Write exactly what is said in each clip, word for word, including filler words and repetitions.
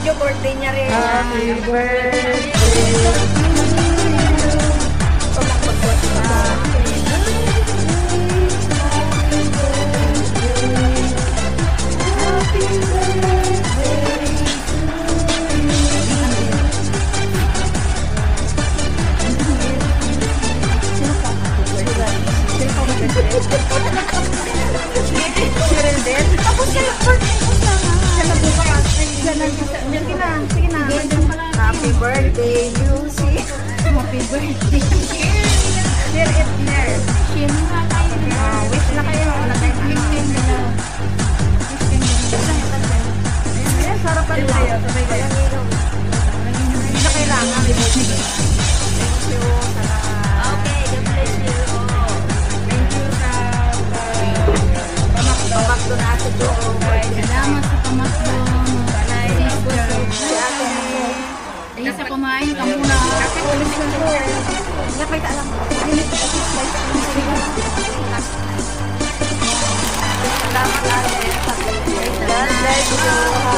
video birthday niya rin. Happy birthday. Cheryl din. Tapos siya, siya na bukas. Siya na, sige na, sige na. Happy birthday, Lucy. Happy birthday. Share it there. Share na tayo. Ah, wish na kayo. Wala tayong wish na. Ayan, sarapan tayo. Sabay kayo. Hindi na kailangan. Thank you. Okay, God bless you. Thank you sa pamakdo na ate Jo. Salamat sa pamakdo. Ay, sa kumain ka muna. Kapit ulit na ko. Kapit alam ko. Salamat ate. God bless you.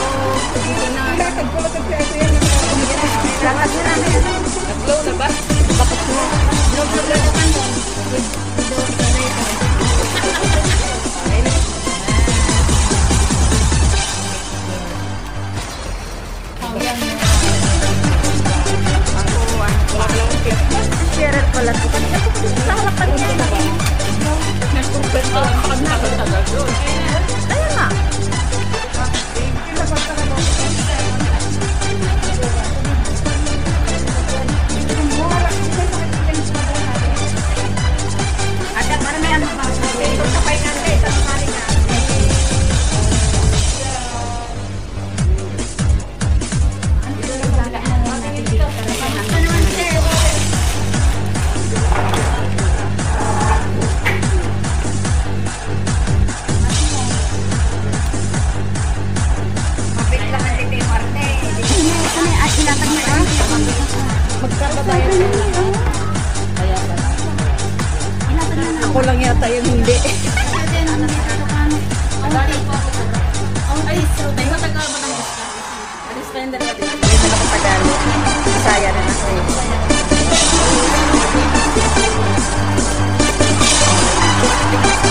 Salamat din namin. Nag-glow na ba? Bakit mo? Glow na ba? Share pala ito. Kanina ko sa harapan niya. Nagkumpento lang ako na tagal doon. Ayun na. Ada mana yang apa? Itu sampai nanti satu kali kan. Ako lang yata yung hindi. Ay, so, may matagal mo ng gusto. Spender na din. Hindi na ako Tagalog. Bisaya na ako eh.